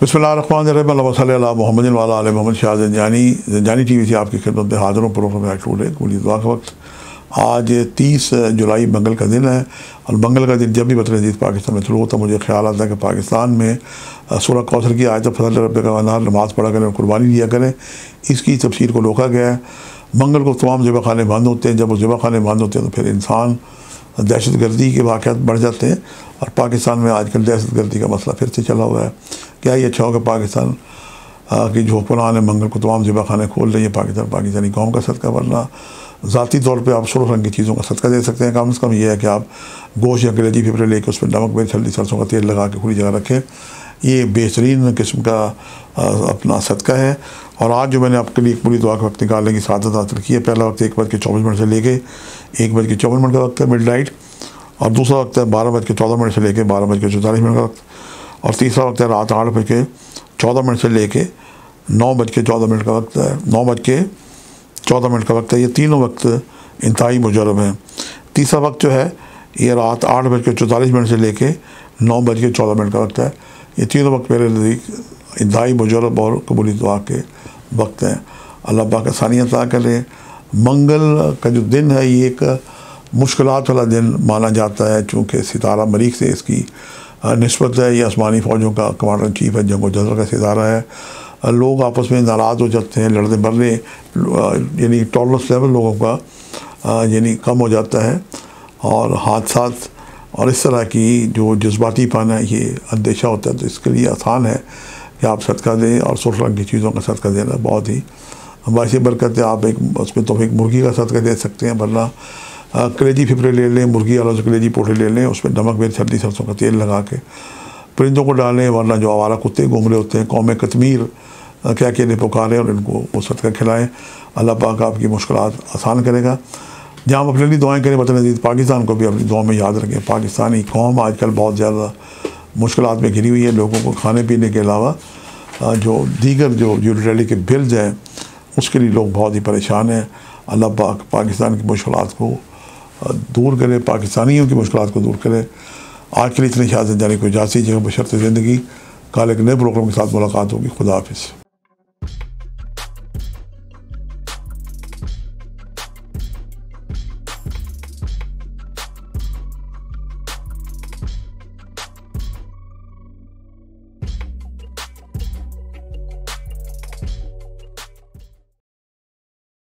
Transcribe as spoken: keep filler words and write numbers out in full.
बिस्मिल्लाहिर्रहमानिर्रहीम अल्लाहुम्मा सल्लि अला मुहम्मदिन व अला आलि मुहम्मद। शाह ज़ंजानी ज़ंजानी टी वी से आपकी खिदमत में हाज़िर हूँ। प्रोग्राम एक्टूडे गोली दुआ का वक्त। आज तीस जुलाई मंगल का दिन है और मंगल का दिन जब भी बतर अज़ीज़ पाकिस्तान में शुरू होता मुझे ख्याल आता है कि पाकिस्तान में सूरह कौसर की आयत फज़ल रब्बिक का अनार नमाज़ पढ़ा करें और कुर्बानी दिया करें। इसकी तफसीर को रोका गया है। मंगल को तमाम ज़िबा खाने बंद होते हैं। जब वो ज़िबा खाने बंद होते हैं तो फिर इंसान दहशत गर्दी के वाक़यात बढ़ जाते हैं और पाकिस्तान में आजकल दहशत गर्दी का मसला फिर से चला हुआ है। क्या ये अच्छा होगा पाकिस्तान की जो हुक्मरान है मंगल को तमाम ज़िबा खाने खोल रही है। पाकिस्तान पाकिस्तानी कौम का सदका, वरना ज़ाती तौर पे आप सुर्ख रंग की चीज़ों का सदका दे सकते हैं। कम से कम ये है कि आप गोश्त या कलेजी फिफरे लेकर उस पर नमक मिर्च हल्दी सरसों का तेल लगा के खुली जगह रखें। ये बेहतरीन किस्म का अपना सदका है। और आज जो मैंने आपके लिए एक पूरी दुआ का वक्त निकालने की सादत हासिल की है। पहला वक्त एक बज के चौबीस मिनट से लेके एक बज के चौवन मिनट का वक्त है मिड नाइट, और दूसरा वक्त है बारह बज के चौदह मिनट से लेके बारह बज के चौतालीस मिनट का वक्त, और तीसरा वक्त है रात आठ बज के चौदह मिनट से लेके नौ बज के चौदह मिनट का वक्त है नौ बज के चौदह मिनट का वक्त है। ये तीनों वक्त इंतहाई मुजरब हैं। तीसरा वक्त जो है ये रात आठ बज के चौतालीस मिनट से लेके नौ बज के चौदह मिनट का वक्त है। ये तीनों वक्त मेरे नज़दीक इंतहाई मुजरब और कबूली दुआ के वक्त हैं। अल्लाह पाक आसानियाँ अता करे। मंगल का जो दिन है ये एक मुश्किलात वाला दिन माना जाता है, चूँकि सितारा मरीख से इसकी निस्बत है। ये आसमानी फ़ौजों का कमांडर इन चीफ है, जंगो जज़र का सितारा है। लोग आपस में नाराज़ हो जाते हैं, लड़ने मरने यानी टॉलरेंस लेवल लोगों का यानी कम हो जाता है, और हादसात और इस तरह की जो जज्बाती पाना है ये अंदेशा होता है। तो इसके लिए आसान है कि आप सदका दें, और सुर्ख रंग की चीज़ों का सदका देना बहुत ही बाइस बरकत है। आप एक उसमें तो एक मुर्गी का सदका दे सकते हैं, वरना कलेजी फिफरे ले लें, मुर्गी वालों से कलेजी पोटे ले लें, उसमें नमक मिर्च हल्दी सरसों का तेल लगा के परिंदों को डालें। वरना जो आवारा कुत्ते घूम रहे होते हैं कौम कतमीर क्या क्या ने पुकारें और इनको वो सदका खिलाएँ। अल्लाह पाक आपकी मुश्किलात आसान करेगा। जहाँ आप अपने लिए दुआएँ करें, वतन अज़ीज़ पाकिस्तान को भी अपनी दुआ में याद रखें। पाकिस्तानी कौम आजकल बहुत ज़्यादा मुश्किलात में घिरी हुई है। लोगों को खाने पीने के अलावा जो दीगर जो यूटिलिटी के बिल्स हैं उसके लिए लोग बहुत ही परेशान हैं। अल्लाह पाक पाकिस्तान की मुश्किलात को दूर करे, पाकिस्तानियों की मुश्किलात को दूर करे। आज के लिए इतनी शाह ज़ंजानी को इजाज़त दीजिएगा बशर्ते ज़िंदगी। कल एक नए प्रोग्राम के साथ मुलाकात होगी। खुदा हाफिज़।